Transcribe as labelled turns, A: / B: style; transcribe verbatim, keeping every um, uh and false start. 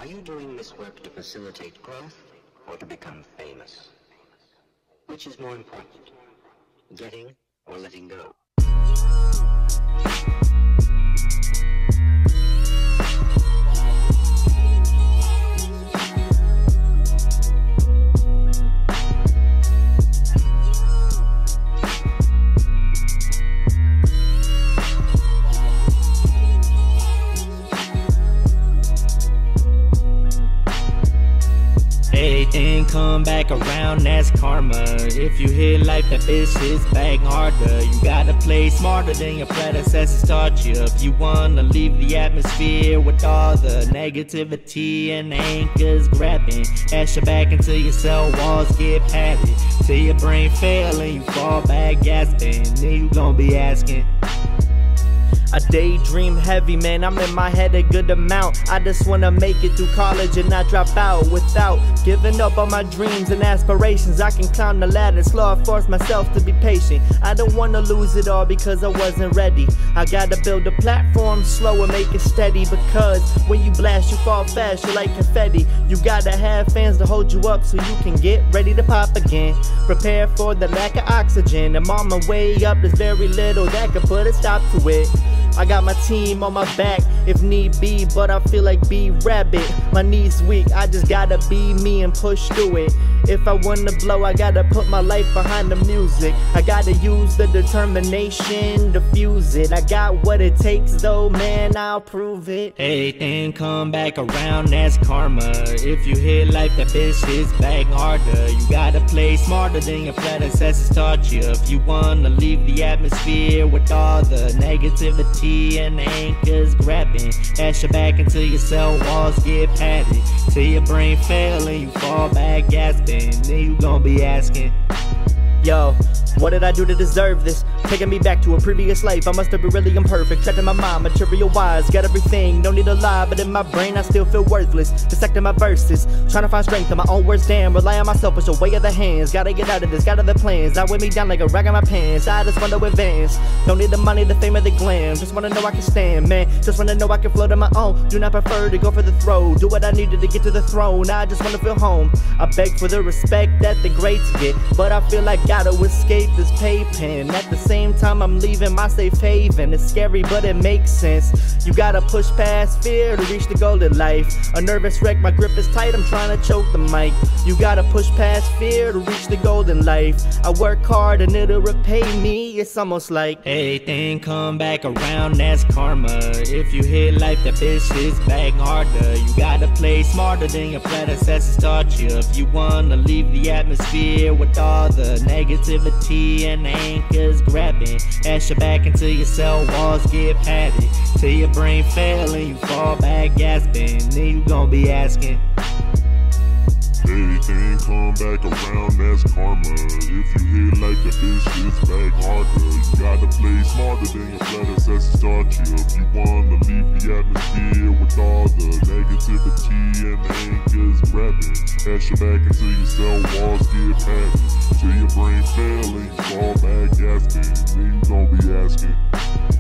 A: Are you doing this work to facilitate growth or to become famous? Which is more important, getting or letting go?
B: Everything come back around, that's karma. If you hit life, that bitch is back harder. You gotta play smarter than your predecessors taught you. If you wanna leave the atmosphere with all the negativity and the anchors grabbing, ash your back until your cell walls get padded, till your brain fail and you fall back gasping. Then you gon' be asking, I daydream heavy, man, I'm in my head a good amount. I just wanna make it through college and not drop out without giving up on my dreams and aspirations. I can climb the ladder slow, I force myself to be patient. I don't wanna lose it all because I wasn't ready. I gotta build a platform slow and make it steady, because when you blast you fall fast, you're like confetti. You gotta have fans to hold you up so you can get ready to pop again. Prepare for the lack of oxygen. I'm on my way up, there's very little that could put a stop to it. I got my team on my back if need be, but I feel like B-Rabbit. My knees weak, I just gotta be me and push through it. If I wanna blow, I gotta put my life behind the music. I gotta use the determination to fuse it. I got what it takes though, man, I'll prove it. Everything come back around, that's karma. If you hit life, that bitch is back harder. You gotta play smarter than your predecessors taught you. If you wanna leave the atmosphere with all the negativity and the anchors grabbing, ash your back until your cell walls get padded, till your brain fail and you fall back gasping. Then you gon' be asking, yo, what did I do to deserve this? Taking me back to a previous life, I must have been really imperfect. Trapped in my mind, material wise, got everything, no need to lie. But in my brain I still feel worthless, dissecting my verses, trying to find strength in my own words, damn. Rely on myself, it's a way of the hands. Gotta get out of this, got other plans. I weigh me down like a rag on my pants. I just wanna advance, don't need the money, the fame, or the glam. Just wanna know I can stand, man, just wanna know I can float on my own. Do not prefer to go for the throw, do what I needed to get to the throne. I just wanna feel home, I beg for the respect that the greats get, but I feel like gotta escape this paypen. At the same time I'm leaving my safe haven. It's scary but it makes sense. You gotta push past fear to reach the goal in life. A nervous wreck, my grip is tight, I'm trying to choke the mic. You gotta push past fear to reach the goal in life. I work hard and it'll repay me. It's almost like everything come back around, that's karma. If you hit life, that bitch is back harder. You gotta play smarter than your predecessors taught you. If you wanna leave the atmosphere with all the negativity and the anchors grabbing, ash your back until your cell walls get padded, till your brain fail and you fall back gasping. Then you gon' be asking,
C: everything come back around, that's karma. If you hit like the bitch is back harder. You gotta play smarter than your predecessors taught you. If you wanna leave the atmosphere with all the negativity and the anchors grabbing, ash your back until your cell walls get padded, till your brain fail and you fall back gasping. Then you gon' be asking,